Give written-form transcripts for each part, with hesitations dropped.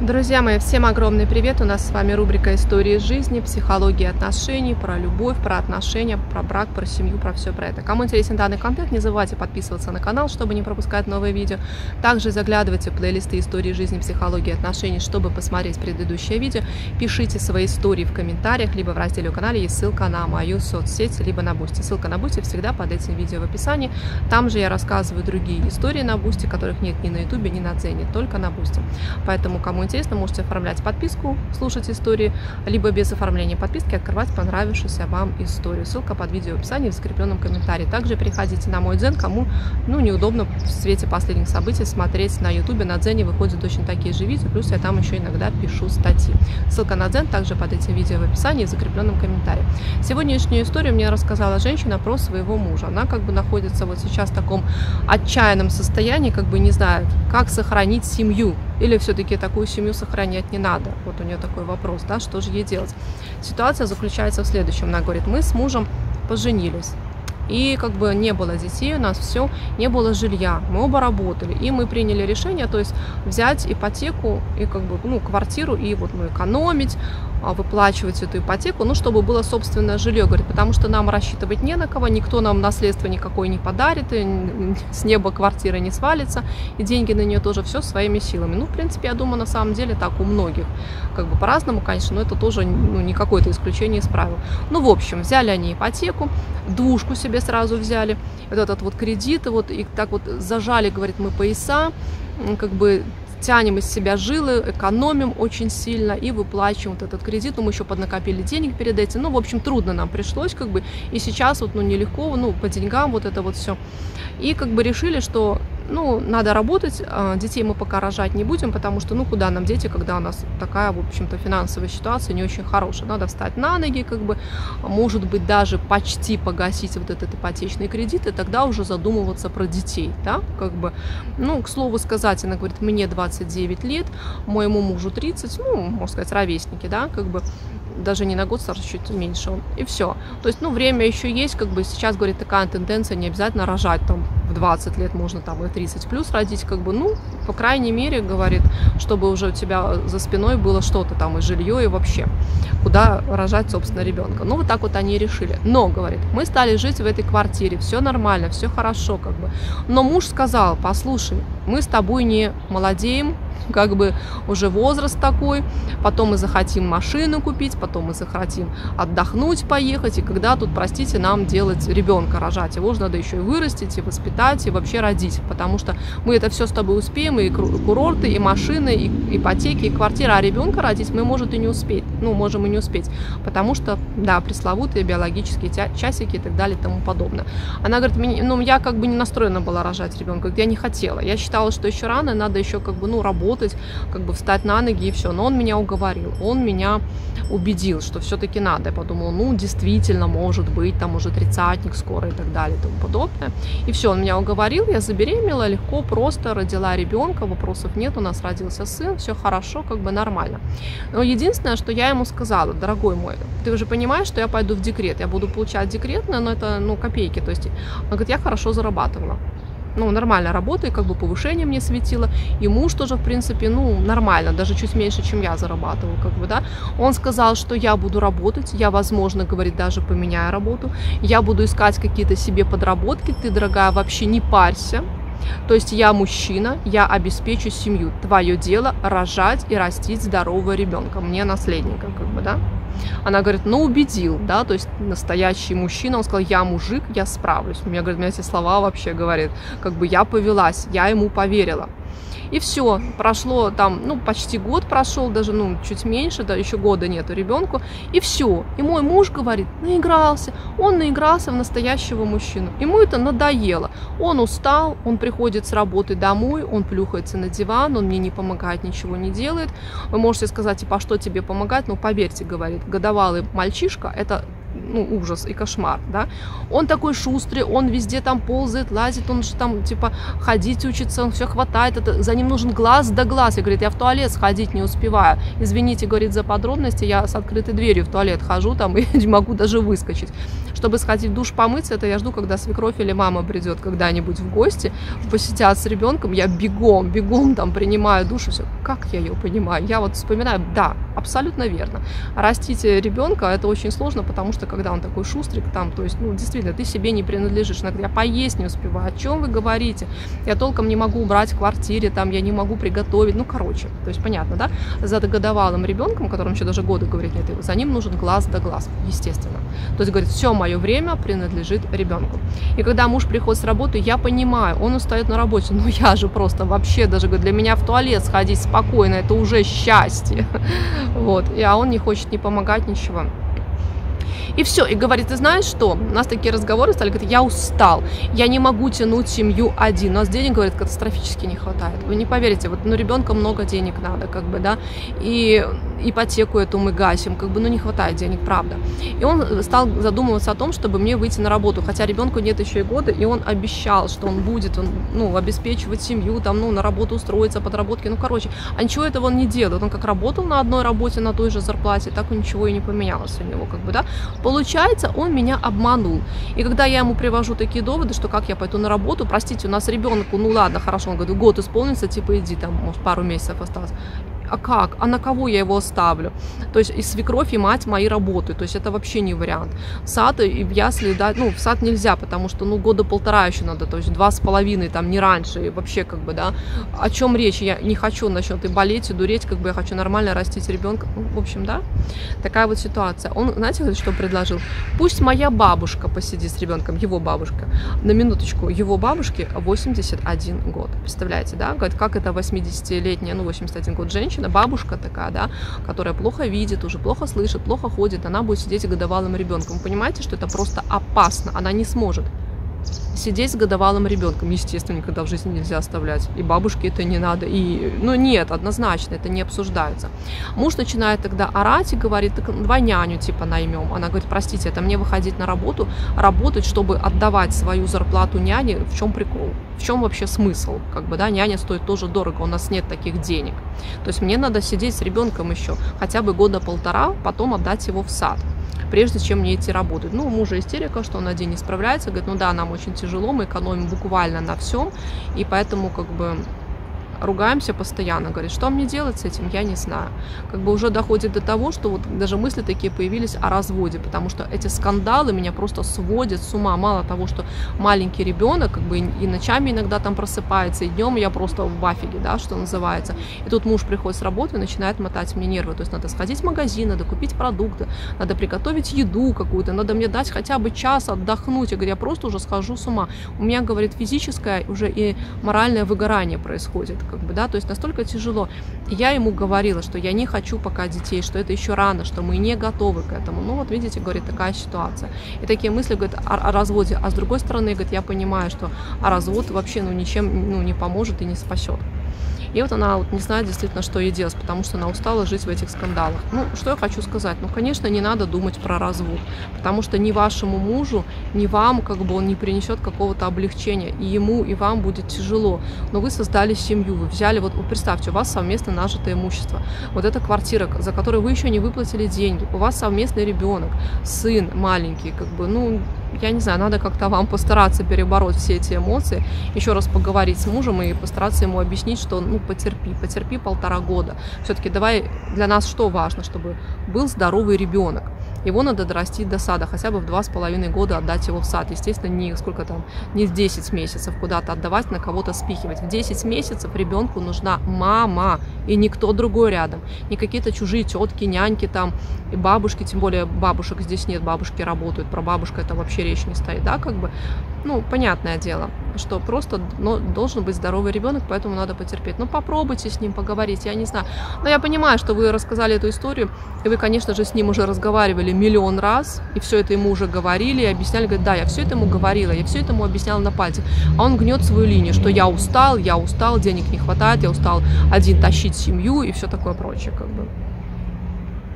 Друзья мои, всем огромный привет! У нас с вами рубрика «Истории жизни», психология отношений, про любовь, про отношения, про брак, про семью, про все про это. Кому интересен данный контент, не забывайте подписываться на канал, чтобы не пропускать новые видео. Также заглядывайте в плейлисты «Истории жизни», психологии отношений, чтобы посмотреть предыдущее видео. Пишите свои истории в комментариях, либо в разделе у канала есть ссылка на мою соцсеть, либо на Бусти. Ссылка на Бусти всегда под этим видео в описании. Там же я рассказываю другие истории на Бусти, которых нет ни на Ютубе, ни на Дзене, только на Бусти. Поэтому, кому интересно, можете оформлять подписку, слушать истории, либо без оформления подписки открывать понравившуюся вам историю. Ссылка под видео в описании, в закрепленном комментарии. Также переходите на мой Дзен, кому неудобно в свете последних событий смотреть на Ютубе. На Дзене выходят точно такие же видео, плюс я там еще иногда пишу статьи. Ссылка на Дзен также под этим видео в описании, в закрепленном комментарии. Сегодняшнюю историю мне рассказала женщина про своего мужа. Она находится вот сейчас в таком отчаянном состоянии, не знает, как сохранить семью. Или все-таки такую семью сохранять не надо? Вот у нее такой вопрос, да, что же ей делать? Ситуация заключается в следующем. Она говорит, мы с мужем поженились. И не было детей у нас, все, не было жилья, мы оба работали, и мы приняли решение, то есть взять ипотеку и квартиру и экономить, выплачивать эту ипотеку, чтобы было собственное жилье, говорит, потому что нам рассчитывать не на кого, никто нам наследство никакое не подарит, и с неба квартира не свалится, и деньги на нее тоже все своими силами. В принципе, я думаю, на самом деле так у многих, по-разному, конечно, но это тоже не какое-то исключение из правил. В общем, взяли они ипотеку, двушку себе сразу взяли, этот кредит, и так зажали, говорит, мы пояса, тянем из себя жилы, экономим очень сильно и выплачиваем этот кредит. Мы еще поднакопили денег перед этим. В общем, трудно нам пришлось, и сейчас нелегко, по деньгам это все. И решили, что надо работать, детей мы пока рожать не будем, потому что куда нам дети, когда у нас такая, в общем-то, финансовая ситуация не очень хорошая. Надо встать на ноги, может быть, даже почти погасить этот ипотечный кредит, и тогда уже задумываться про детей, да, к слову сказать, она говорит, мне 29 лет, моему мужу 30, можно сказать, ровесники, да, даже не на год старше, чуть меньше он, и все. То есть, время еще есть, сейчас, говорит, такая тенденция, не обязательно рожать в 20 лет, можно и 30 плюс родить, по крайней мере, говорит, чтобы уже у тебя за спиной было что-то и жилье, и вообще, куда рожать, собственно, ребенка. Вот так они и решили. Но, говорит, мы стали жить в этой квартире, все нормально, все хорошо, Но муж сказал, послушай, мы с тобой не молодеем, уже возраст такой, потом мы захотим машину купить, потом мы захотим отдохнуть, поехать, и когда тут, простите, нам делать ребенка, рожать, его же надо еще и вырастить, и воспитать, и вообще родить, потому что мы это все с тобой успеем, и курорты, и машины, и ипотеки, и квартира, а ребенка родить мы, может, и не успеть, можем и не успеть, потому что, да, пресловутые биологические часики и так далее и тому подобное. Она говорит, я не настроена была рожать ребенка, я не хотела, я считала, что еще рано, надо еще работать, встать на ноги и все. Но он меня уговорил, он меня убедил, что все-таки надо. Я подумала, действительно, может быть, там уже 30-ник скоро и так далее и тому подобное. И все, он меня уговорил, я забеременела, легко, просто родила ребенка, вопросов нет, у нас родился сын, все хорошо, нормально. Но единственное, что я ему сказала, дорогой мой, ты уже понимаешь, что я пойду в декрет, я буду получать декретное, но это, копейки, то есть, он говорит, я хорошо зарабатывала. Нормально работаю, повышение мне светило, и муж тоже, в принципе, нормально, даже чуть меньше, чем я зарабатываю, да. Он сказал, что я буду работать, я, возможно, говорит, даже поменяю работу, я буду искать какие-то себе подработки, ты, дорогая, вообще не парься. То есть я мужчина, я обеспечу семью. Твое дело рожать и растить здорового ребенка, мне наследника, да. Она говорит, убедил, да, то есть настоящий мужчина, он сказал, я мужик, я справлюсь. Мне, говорит, эти слова вообще говорит, я повелась, я ему поверила. И все, прошло почти год прошел, даже, чуть меньше, да, еще года нету ребенку, и все. И мой муж, говорит, он наигрался в настоящего мужчину. Ему это надоело. Он устал, он приходит с работы домой, он плюхается на диван, он мне не помогает, ничего не делает. Вы можете сказать, а что тебе помогать? Поверьте, говорит, годовалый мальчишка, это ужас и кошмар, да. Он такой шустрый, он везде ползает, лазит, он же ходить учится, он все хватает, за ним нужен глаз да глаз. И говорит, я в туалет сходить не успеваю. Извините, говорит, за подробности, я с открытой дверью в туалет хожу и не могу даже выскочить. Чтобы сходить в душ, помыться, это я жду, когда свекровь или мама придет когда-нибудь в гости, посидят с ребенком, я бегом там принимаю душ, и все. Как я ее понимаю? Я вот вспоминаю, да, абсолютно верно. Растить ребенка это очень сложно, потому что когда он такой шустрик, там, то есть, ну, действительно, ты себе не принадлежишь. Иногда я поесть не успеваю. О чем вы говорите? Я толком не могу убрать в квартире, там, я не могу приготовить. Ну, короче, то есть, понятно, да? За годовалым ребенком, которому еще даже года говорить нет, за ним нужен глаз да глаз, естественно. То есть, говорит, все мое время принадлежит ребенку. И когда муж приходит с работы, я понимаю, он устает на работе, но я же просто вообще даже, говорит, для меня в туалет сходить спокойно, это уже счастье. Вот, а он не хочет ни помогать, ничего. И все, и говорит, ты знаешь что, у нас такие разговоры стали, говорит, я устал, я не могу тянуть семью один, у нас денег, говорит, катастрофически не хватает, вы не поверите, вот, ну, ребенка много денег надо, как бы, да, и ипотеку эту мы гасим, как бы, ну, не хватает денег, правда. И он стал задумываться о том, чтобы мне выйти на работу, хотя ребенку нет еще и года, и он обещал, что он будет, ну, обеспечивать семью, там, ну, на работу устроиться, подработки, ну, короче, а ничего этого он не делает, он как работал на одной работе, на той же зарплате, так ничего и не поменялось у него, как бы, да. Получается, он меня обманул. И когда я ему привожу такие доводы, что как я пойду на работу, простите, у нас ребенку, ну ладно, хорошо, он говорит, год исполнится, типа иди, там, может, пару месяцев осталось. А как? А на кого я его оставлю? То есть и свекровь, и мать мои работают, то есть это вообще не вариант. В сад и в ясли, да, ну, в сад нельзя, потому что, ну, года полтора еще надо, то есть 2,5, там, не раньше, и вообще, как бы, да, о чем речь? Я не хочу насчет и болеть, и дуреть, как бы, я хочу нормально растить ребенка, ну, в общем, да, такая вот ситуация. Он, знаете, что предложил? Пусть моя бабушка посидит с ребенком, его бабушка, на минуточку, его бабушке 81 год, представляете, да, говорит, как это 80-летняя, ну, 81 год женщина, бабушка такая, да, которая плохо видит, уже плохо слышит, плохо ходит, она будет сидеть с годовалым ребенком. Вы понимаете, что это просто опасно, она не сможет сидеть с годовалым ребенком, естественно, никогда в жизни нельзя оставлять, и бабушке это не надо, и, ну, нет, однозначно, это не обсуждается. Муж начинает тогда орать и говорит, так давай няню, типа, наймем. Она говорит, простите, это мне выходить на работу, работать, чтобы отдавать свою зарплату няне, в чем прикол? В чем вообще смысл? Как бы, да, няня стоит тоже дорого, у нас нет таких денег. То есть мне надо сидеть с ребенком еще хотя бы года полтора, потом отдать его в сад, прежде чем мне идти работать. Ну, у мужа истерика, что он один не справляется, говорит, ну да, нам очень тяжело, мы экономим буквально на всем, и поэтому, как бы, ругаемся постоянно, говорит, что мне делать с этим, я не знаю. Как бы уже доходит до того, что вот даже мысли такие появились о разводе, потому что эти скандалы меня просто сводят с ума. Мало того, что маленький ребенок, как бы, и ночами иногда там просыпается, и днем я просто в афиге, да, что называется. И тут муж приходит с работы и начинает мотать мне нервы. То есть надо сходить в магазин, надо купить продукты, надо приготовить еду какую-то, надо мне дать хотя бы час отдохнуть. Я говорю, я просто уже схожу с ума. У меня, говорит, физическое уже и моральное выгорание происходит. Как бы, да, то есть настолько тяжело. И я ему говорила, что я не хочу пока детей, что это еще рано, что мы не готовы к этому. Ну вот видите, говорит, такая ситуация. И такие мысли, говорит, о разводе. А с другой стороны, говорит, я понимаю, что развод вообще, ну, ничем, ну, не поможет и не спасет. И вот она вот не знает действительно, что ей делать, потому что она устала жить в этих скандалах. Ну, что я хочу сказать? Ну, конечно, не надо думать про развод, потому что ни вашему мужу, ни вам, как бы, он не принесет какого-то облегчения. И ему, и вам будет тяжело. Но вы создали семью, вы взяли, вот представьте, у вас совместно нажитое имущество. Вот эта квартира, за которую вы еще не выплатили деньги, у вас совместный ребенок, сын маленький, как бы, ну, я не знаю, надо как-то вам постараться перебороть все эти эмоции, еще раз поговорить с мужем и постараться ему объяснить, что, ну, потерпи 1,5 года. Все-таки давай, для нас что важно, чтобы был здоровый ребенок. Его надо дорастить до сада, хотя бы в 2,5 года отдать его в сад. Естественно, не сколько там, не в 10 месяцев куда-то отдавать, на кого-то спихивать. В 10 месяцев ребенку нужна мама и никто другой рядом. Не какие-то чужие тетки, няньки там, и бабушки, тем более бабушек здесь нет, бабушки работают, про бабушку это вообще речь не стоит, да, как бы. Ну, понятное дело, что просто, ну, должен быть здоровый ребенок, поэтому надо потерпеть. Ну, попробуйте с ним поговорить, я не знаю. Но я понимаю, что вы рассказали эту историю, и вы, конечно же, с ним уже разговаривали миллион раз, и все это ему уже говорили, и объясняли, говорит, да, я все это ему говорила, я все это ему объясняла на пальцах. А он гнет свою линию, что я устал, денег не хватает, я устал один тащить семью и все такое прочее, как бы.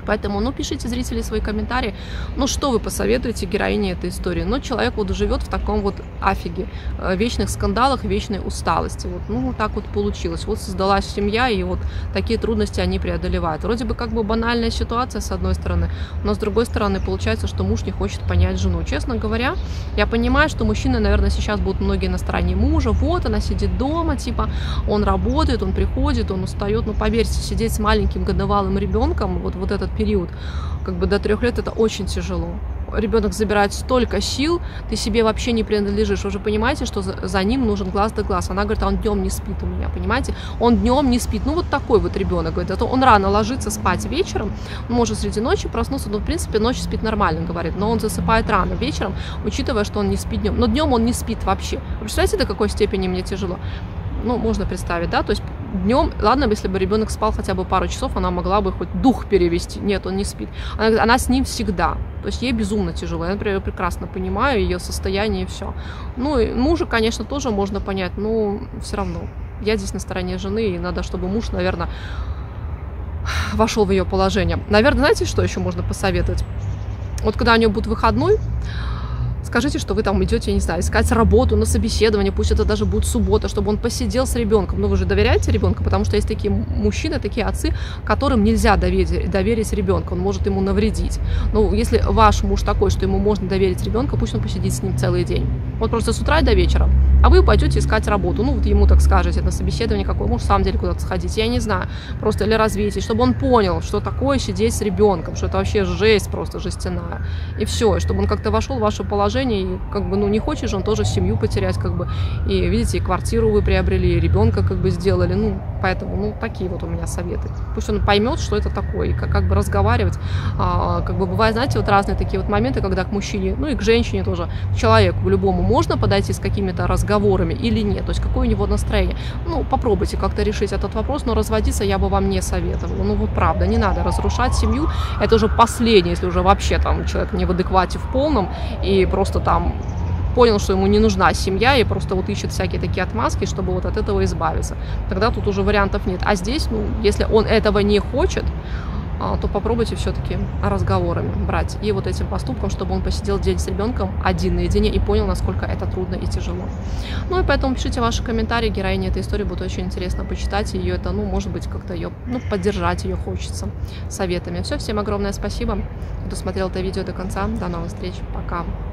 Поэтому, ну, пишите, зрители, свои комментарии. Ну, что вы посоветуете героине этой истории? Ну, человек вот живет в таком вот афиге, вечных скандалах, вечной усталости. Вот, ну, так вот получилось. Вот создалась семья, и вот такие трудности они преодолевают. Вроде бы как бы банальная ситуация, с одной стороны, но с другой стороны получается, что муж не хочет понять жену. Честно говоря, я понимаю, что мужчины, наверное, сейчас будут многие на стороне мужа. Вот она сидит дома, типа, он работает, он приходит, он устает. Ну, поверьте, сидеть с маленьким годовалым ребенком, вот этот период, как бы до 3 лет, это очень тяжело. Ребенок забирает столько сил, ты себе вообще не принадлежишь. Вы же понимаете, что за ним нужен глаз да глаз. Она говорит, а он днем не спит у меня, понимаете? Он днем не спит. Ну, вот такой вот ребенок, говорит. А то он рано ложится спать вечером, может среди ночи проснуться, но, в принципе, ночью спит нормально, говорит. Но он засыпает рано вечером, учитывая, что он не спит днем. Но днем он не спит вообще. Вы представляете, до какой степени мне тяжело? Ну, можно представить, да, то есть днем, ладно, если бы ребенок спал хотя бы пару часов, она могла бы хоть дух перевести. Нет, он не спит. Она с ним всегда. То есть ей безумно тяжело. Я, например, прекрасно понимаю ее состояние и все. Ну, и мужа, конечно, тоже можно понять, но все равно. Я здесь на стороне жены, и надо, чтобы муж, наверное, вошел в ее положение. Наверное, знаете, что еще можно посоветовать? Вот когда у нее будет выходной, скажите, что вы там идете, я не знаю, искать работу на собеседование, пусть это даже будет суббота, чтобы он посидел с ребенком. Но вы же доверяете ребенку, потому что есть такие мужчины, такие отцы, которым нельзя доверить ребенка, он может ему навредить. Ну, если ваш муж такой, что ему можно доверить ребенка, пусть он посидит с ним целый день. Вот просто с утра и до вечера. А вы пойдете искать работу. Ну, вот ему так скажете на собеседование, какой муж в самом деле куда-то сходить, я не знаю. Просто или развейтесь, чтобы он понял, что такое сидеть с ребенком, что это вообще жесть просто жестяная. И все, и чтобы он как-то вошел в ваше положение, и как бы, ну, не хочет же он тоже семью потерять, как бы, и, видите, и квартиру вы приобрели, и ребенка как бы сделали, ну, поэтому, ну, такие вот у меня советы. Пусть он поймет, что это такое, и как бы разговаривать, как бы бывает, знаете, вот разные такие вот моменты, когда к мужчине, ну, и к женщине тоже, к человеку любому можно подойти с какими-то разговорами или нет, то есть какое у него настроение. Ну, попробуйте как-то решить этот вопрос, но разводиться я бы вам не советовала. Ну, вот правда, не надо разрушать семью, это уже последнее, если уже вообще там человек не в адеквате в полном, и просто там понял, что ему не нужна семья, и просто вот ищет всякие такие отмазки, чтобы вот от этого избавиться. Тогда тут уже вариантов нет. А здесь, ну, если он этого не хочет, то попробуйте все-таки разговорами брать и вот этим поступком, чтобы он посидел день с ребенком один наедине и понял, насколько это трудно и тяжело. Ну и поэтому пишите ваши комментарии, героине этой истории будет очень интересно почитать ее, это, ну, может быть, как-то ее, ну, поддержать ее хочется советами. Все, всем огромное спасибо, кто смотрел это видео до конца, до новых встреч, пока!